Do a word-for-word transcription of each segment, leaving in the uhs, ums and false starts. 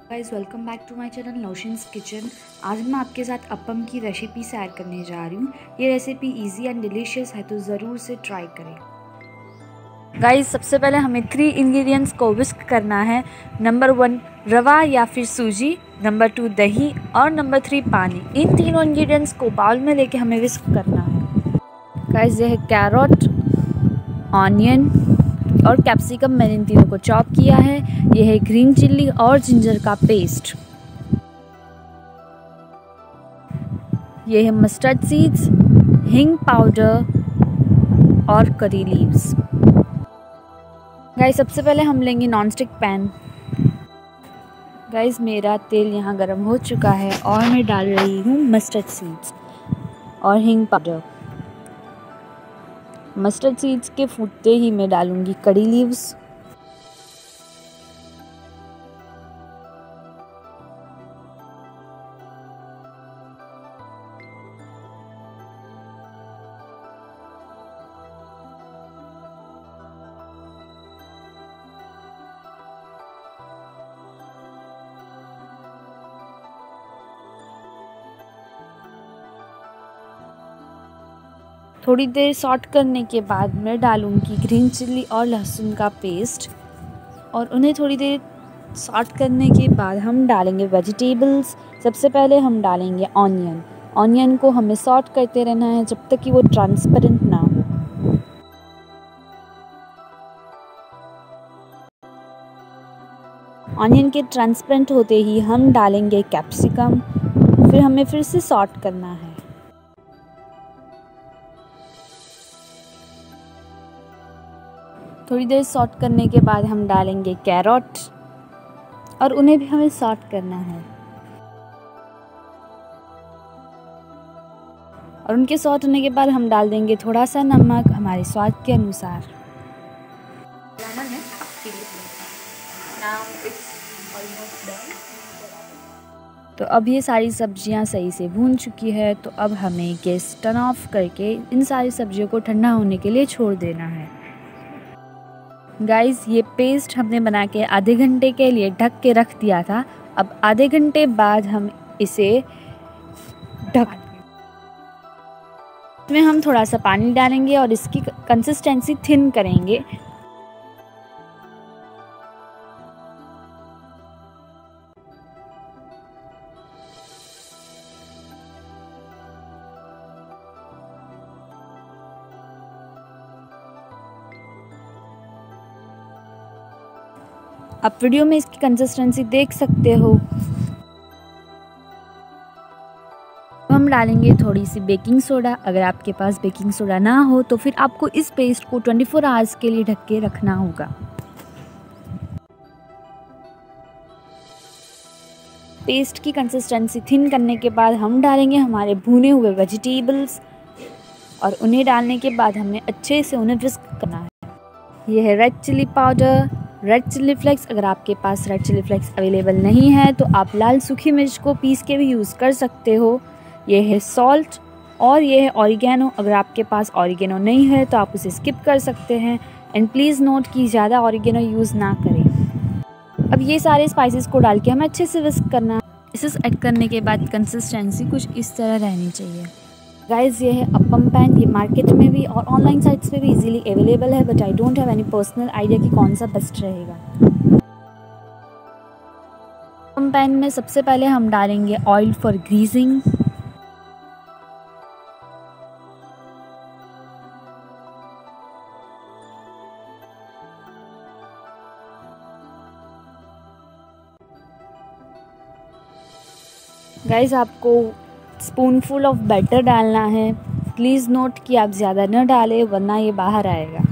Guys welcome back to my channel Nausheen's kitchen. आज मैं आपके साथ अप्पम की रेसिपी शेयर करने जा रही हूँ। ये रेसिपी इजी एंड डिलीशियस है, तो ज़रूर से ट्राई करें। गाइस सबसे पहले हमें थ्री इंग्रेडिएंट्स को विस्क करना है। नंबर वन रवा या फिर सूजी, नंबर टू दही और नंबर थ्री पानी। इन तीनों इंग्रेडिएंट्स को बाउल में लेके हमें विस्क करना है। गाइस ये है कैरोट, ऑनियन और कैप्सिकम, मैंने इन तीनों को चॉप किया है। यह है ग्रीन चिल्ली और जिंजर का पेस्ट। यह है मस्टर्ड सीड्स, हिंग पाउडर और करी लीव्स। गाइस सबसे पहले हम लेंगे नॉनस्टिक पैन। गाइस मेरा तेल यहाँ गर्म हो चुका है और मैं डाल रही हूँ मस्टर्ड सीड्स और हिंग पाउडर। मस्टर्ड सीड्स के फूटते ही मैं डालूंगी करी लीव्स, थोड़ी देर सॉट करने के बाद मैं डालूंगी ग्रीन चिल्ली और लहसुन का पेस्ट और उन्हें थोड़ी देर सॉट करने के बाद हम डालेंगे वेजिटेबल्स। सबसे पहले हम डालेंगे ऑनियन। ऑनियन को हमें सॉट करते रहना है जब तक कि वो ट्रांसपेरेंट ना हो। ऑनियन के ट्रांसपेरेंट होते ही हम डालेंगे कैप्सिकम, फिर हमें फिर से सॉट करना है। थोड़ी देर सॉट करने के बाद हम डालेंगे कैरोट और उन्हें भी हमें सॉट करना है और उनके सॉट होने के बाद हम डाल देंगे थोड़ा सा नमक हमारे स्वाद के अनुसार। तो अब ये सारी सब्जियां सही से भून चुकी है, तो अब हमें गैस टर्न ऑफ करके इन सारी सब्जियों को ठंडा होने के लिए छोड़ देना है। गाइस ये पेस्ट हमने बना के आधे घंटे के लिए ढक के रख दिया था। अब आधे घंटे बाद हम इसे ढक में हम थोड़ा सा पानी डालेंगे और इसकी कंसिस्टेंसी थिन करेंगे। आप वीडियो में इसकी कंसिस्टेंसी देख सकते हो। हम डालेंगे थोड़ी सी बेकिंग सोडा। अगर आपके पास बेकिंग सोडा ना हो तो फिर आपको इस पेस्ट को चौबीस आवर्स के लिए ढक के रखना होगा। पेस्ट की कंसिस्टेंसी थिन करने के बाद हम डालेंगे हमारे भुने हुए वेजिटेबल्स और उन्हें डालने के बाद हमें अच्छे से उन्हें विस्क करना है। यह है red chilli powder, red chilli flakes. अगर आपके पास रेड चिल्ली फ्लेक्स अवेलेबल नहीं है तो आप लाल सूखी मिर्च को पीस के भी यूज़ कर सकते हो। ये है सॉल्ट और ये है ऑरिगेनो। अगर आपके पास ऑरिगेनो नहीं है तो आप उसे स्किप कर सकते हैं। एंड प्लीज़ नोट कि ज़्यादा ऑरिगेनो यूज़ ना करें। अब ये सारे स्पाइसेस को डाल के हमें अच्छे से विस्क करना है। इसे ऐड करने के बाद कंसिस्टेंसी कुछ इस तरह रहनी चाहिए। गाइस ये है अप्पम पैन। ये मार्केट में भी और ऑनलाइन साइट्स पे भी इजीली अवेलेबल है, but I don't have any personal idea कि कौन सा बेस्ट रहेगा। अप्पम पैन में सबसे पहले हम डालेंगे ऑयल फॉर ग्रीजिंग। गाइस आपको स्पूनफुल ऑफ बैटर डालना है। प्लीज़ नोट कि आप ज़्यादा न डालें वरना ये बाहर आएगा।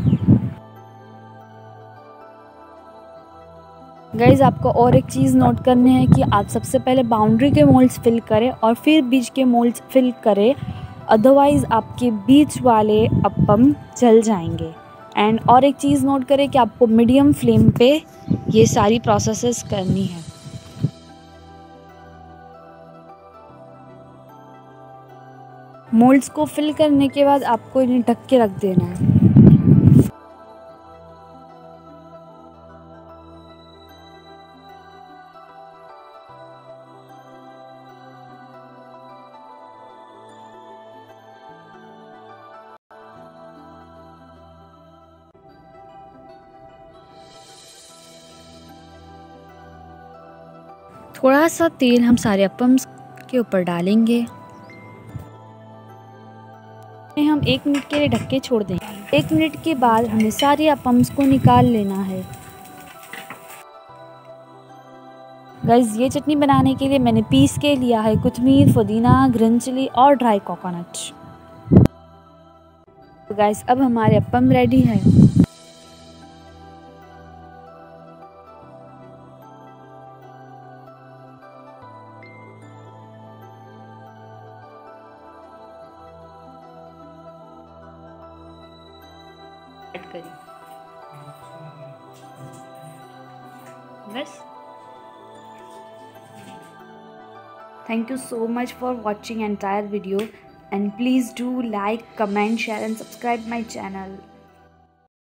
गाइस आपको और एक चीज़ नोट करनी है कि आप सबसे पहले बाउंड्री के मोल्ड्स फिल करें और फिर बीच के मोल्ड्स फिल करें, अदरवाइज़ आपके बीच वाले अप्पम जल जाएंगे। एंड और एक चीज़ नोट करें कि आपको मीडियम फ्लेम पे ये सारी प्रोसेसेस करनी है। मोल्ड्स को फिल करने के बाद आपको इन्हें ढक के रख देना है। थोड़ा सा तेल हम सारे अप्पम्स के ऊपर डालेंगे। हम एक मिनट के लिए ढक के छोड़ देंगे। एक मिनट के बाद हमें सारे अप्पम्स को निकाल लेना है। गाइस, ये चटनी बनाने के लिए मैंने पीस के लिया है कोतमीर, पुदीना, ग्रीन चिली और ड्राई कोकोनट। तो गाइस, अब हमारे अप्पम रेडी है। बस। Thank you so much for watching entire video, and please do like, comment, share and subscribe my channel.